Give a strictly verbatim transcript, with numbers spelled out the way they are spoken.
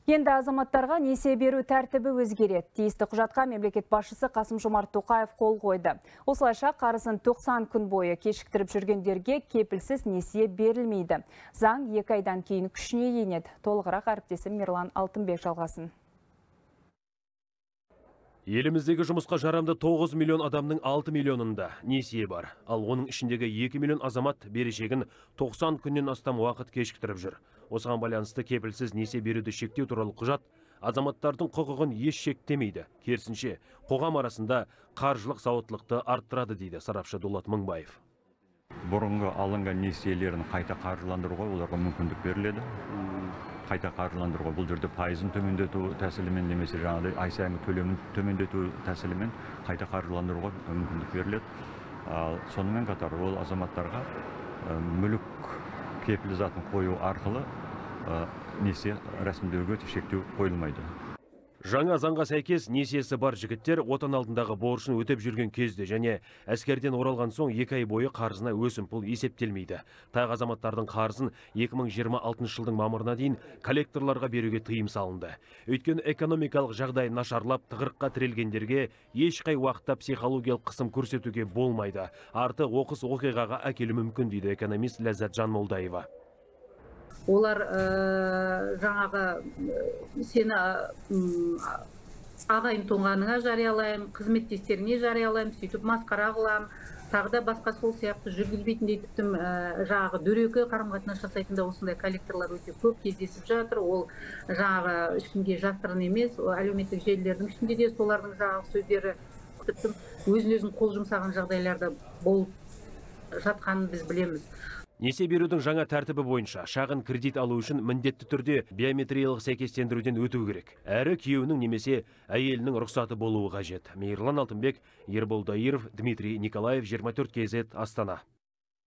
Енді азаматтарға несие беру тәртібі өзгереді. Тиісті құжатқа мемлекет басшысы Қасым-Жомарт Тоқаев қол қойды. Осылайша қарызын тоқсан күн бойы кешіктіріп жүргендерге кепілсіз несие берілмейді. Заң екі айдан кейін күшіне енеді. Толығырақ әріптесім Мирлан Алтынбек жалғасын. Еліміздегі жұмысқа жарамды тоғыз миллион адамның алты миллионында несие бар. Ал оның ішіндегі екі миллион азамат берешегін тоқсан күннен астам уақыт кешіктіріп жүр. Осыған байланысты кепілсіз несие беруді шектеу туралы құжат азаматтардың құқығын еш шектемейді. Керісінше, қоғам арасында қаржылық сауаттылықты арттырады дейді сарапшы Дулат Мыңбаев. Бұрынғы алынған несиелерін қайта қаржыландыруға оларға мүмкіндік беріледі. Қайта қаржыландыруға бұл жерде пайызын төмендету тәсілімен немесе жаңағыдай ай сайынғы төлемін төмендету тәсілімен қайта қаржыландыруға мүмкіндік беріледі. Сонымен қатар ол азаматтарға мүлік кепіл затын қою арқылы несие рәсімдеуге шектеу қойылмайды. Жаңа заңға сәйкес несиесі бар жігіттер отан алдындағы борышын өтеп жүрген кезде және әскерден оралған соң екі ай бойы қарызына өсімпұл есептелмейді. Тағы азаматтардың қарызын екі мың жиырма алтыншы жылдың мамырына дейін коллекторларға беруге тыйым салынды. Өйткені экономикалық жағдай нашарлап тығырыққа тірелгендерге ешқай уақытта психологиялық қысым көрсетуге болмайды. Арты оқыс оқиғаға әкелуі мүмкін дейді экономист Ләззат Жанмолдаева. Олар жаңағы сені ағайын туғаныңа жариялайым, қызметтестеріне жариялайым, сөйтіп масқара қылам, тағы да басқа сол сияқты жүргізбейтіндей тіптім жаңағы дөрекі қарым-қатынас жасайтында осындай коллекторлар өте көп кездесіп жатыр. Ол жаңағы ешкімге жасырын емес, әлеуметтік желілердің ішінде де солардың жаңағы сөздері тіптім өзін-өзін қол жұмсаған жағдайларда болып жатқанын біз білеміз. Несие берудің жаңа тәртібі бойынша шағын кредит алу үшін міндетті түрде биометриялық сәйкестендіруден өту керек. Әрі күйеуінің немесе әйелінің рұқсаты болуы қажет. Мирлан Алтынбек, Ербол Дайыров, Дмитрий Николаев, жиырма төрт кей зет, Астана.